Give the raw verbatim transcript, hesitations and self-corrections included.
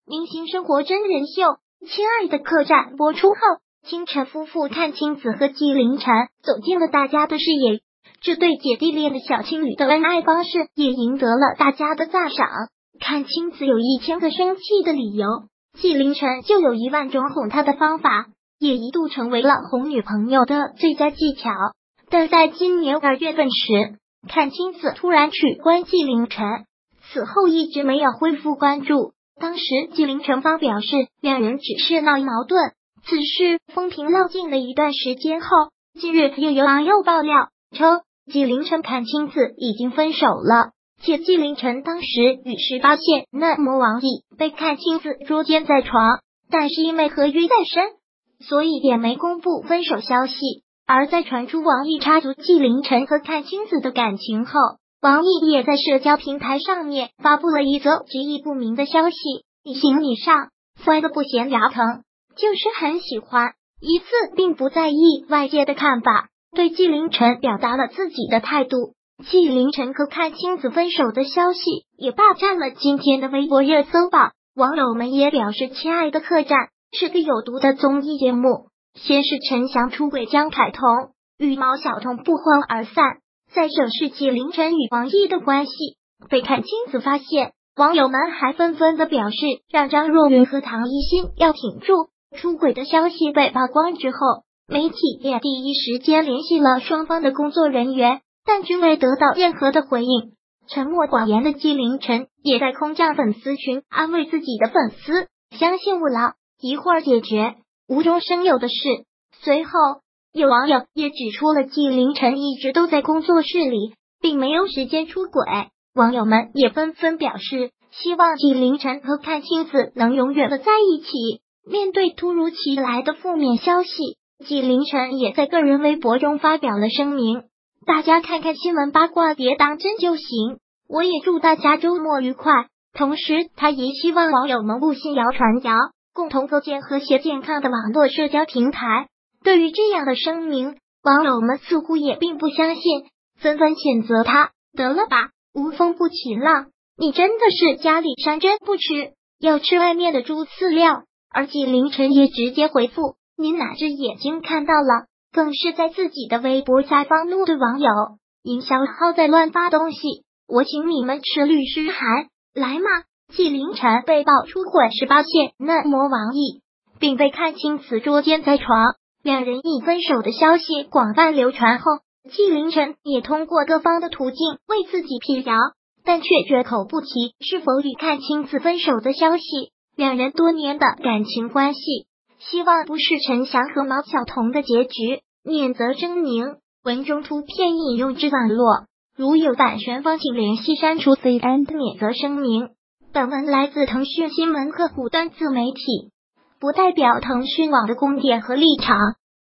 明星生活真人秀《亲爱的客栈》播出后，清晨夫妇阚清子和纪凌尘走进了大家的视野。这对姐弟恋的小情侣的恩爱方式也赢得了大家的赞赏。阚清子有一千个生气的理由，纪凌尘就有一万种哄她的方法，也一度成为了哄女朋友的最佳技巧。但在今年二月份时，阚清子突然取关纪凌尘，此后一直没有恢复关注。当时纪凌尘方表示，两人只是闹矛盾，此事风平浪静了一段时间后，近日又有网友爆料称，纪凌尘阚清子已经分手了，且纪凌尘当时与十八线嫩模王毅被阚清子捉奸在床，但是因为合约在身，所以也没公布分手消息。而在传出王毅插足纪凌尘和阚清子的感情后，王毅也在社交平台上面发布了一则直译不明的消息：你行你上，摔得不嫌牙疼，就是很喜欢，一次并不在意外界的看法，对纪凌尘表达了自己的态度。纪凌尘和阚清子分手的消息也霸占了今天的微博热搜榜，网友们也表示，亲爱的客栈是个有毒的综艺节目。先是陈翔出轨江凯彤，与毛晓彤不欢而散，再者是纪凌尘与王毅的关系被阚清子发现，网友们还纷纷的表示，让张若昀和唐艺昕要挺住。出轨的消息被曝光之后，媒体也第一时间联系了双方的工作人员，但均未得到任何的回应。沉默寡言的纪凌尘也在空降粉丝群安慰自己的粉丝，相信我了，一会儿解决，无中生有的事。随后有网友也指出了纪凌尘一直都在工作室里，并没有时间出轨。网友们也纷纷表示，希望纪凌尘和阚清子能永远的在一起。面对突如其来的负面消息，纪凌尘也在个人微博中发表了声明，大家看看新闻八卦别当真就行，我也祝大家周末愉快。同时他也希望网友们不信谣传谣，共同构建和谐健康的网络社交平台。对于这样的声明，网友们似乎也并不相信，纷纷谴责他，得了吧，无风不起浪，你真的是家里山珍不吃，要吃外面的猪饲料。而纪凌尘也直接回复，您哪只眼睛看到了，更是在自己的微博下方怒对网友，营销号在乱发东西，我请你们吃律师函来嘛。纪凌尘被曝出轨十八线嫩模王毅，并被阚清子捉奸在床，两人已分手的消息广泛流传后，纪凌尘也通过各方的途径为自己辟谣，但却绝口不提是否与阚清子分手的消息。两人多年的感情关系，希望不是陈翔和毛晓彤的结局，免责声明。文中图片引用至网络，如有版权方请联系删除 C and 免责声明。本文来自腾讯新闻客户端自媒体，不代表腾讯网的观点和立场。